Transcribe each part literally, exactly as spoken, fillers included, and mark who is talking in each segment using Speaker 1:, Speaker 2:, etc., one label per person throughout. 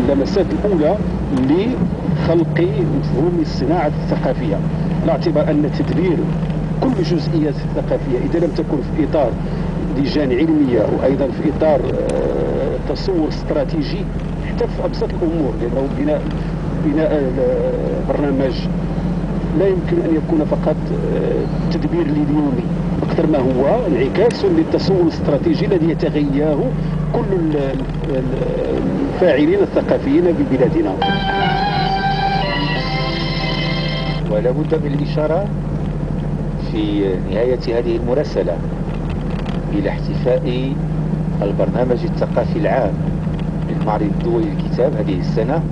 Speaker 1: اللمسات الأولى لخلق مفهوم الصناعة الثقافية، على اعتبار أن تدبير كل جزئيات الثقافية إذا لم تكن في إطار لجان علمية وأيضا في إطار تصور استراتيجي حتى في أبسط الأمور، لأنه بناء بناء برنامج لا يمكن أن يكون فقط تدبير اليومي، أكثر ما هو انعكاس للتصور الاستراتيجي الذي يتغياه كل الفاعلين الثقافيين ببلادنا.
Speaker 2: ولا بد من الإشارة في نهاية هذه المراسلة إلى احتفاء البرنامج الثقافي العام للمعرض الدولي للكتاب هذه السنة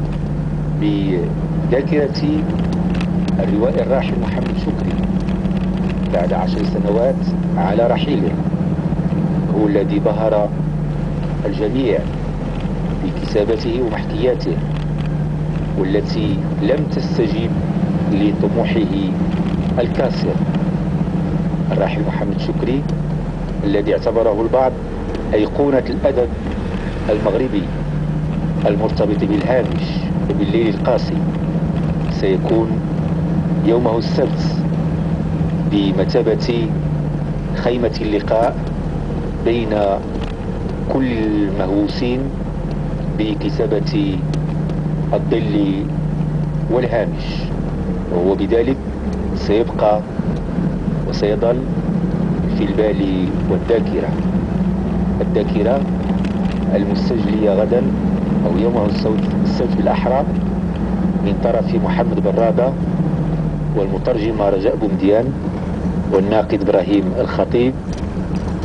Speaker 2: بذاكرة الروائي الراحل محمد شكري بعد عشر سنوات على رحيله. هو الذي بهر الجميع بكتابته ومحكياته، والتي لم تستجيب لطموحه الكاسر. الراحل محمد شكري الذي اعتبره البعض أيقونة الأدب المغربي المرتبط بالهامش وبالليل القاسي، سيكون يومه السبت بمثابة خيمة اللقاء بين كل المهووسين بكتابة الظل والهامش، وهو بذلك سيبقى وسيظل في البال والذاكرة. الذاكرة المستجلية غدا أو يومه السبت بالأحرى من طرف محمد برادة والمترجمة رجاء بومديان والناقد إبراهيم الخطيب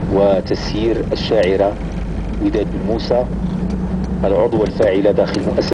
Speaker 2: وتسيير الشاعرة وداد بن موسى العضوة الفاعلة داخل مؤسسة